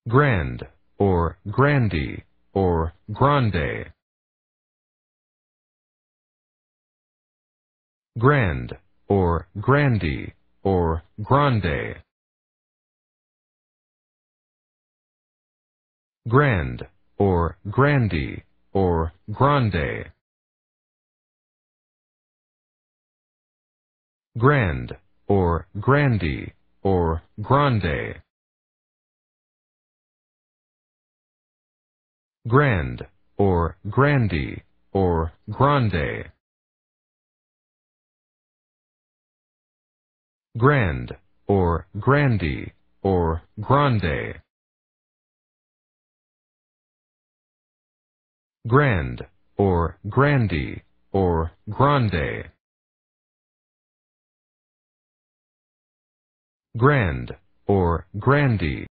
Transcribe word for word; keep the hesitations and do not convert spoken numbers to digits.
Grande, or Grande, or Grande. Grande, or Grande, or Grande. Grande, or Grande, or Grande. Grande, or Grande, or Grande. Grande, or Grande, or Grande. Grande, or Grande, or Grande. Grande, or Grande, or Grande. Grande, or Grande.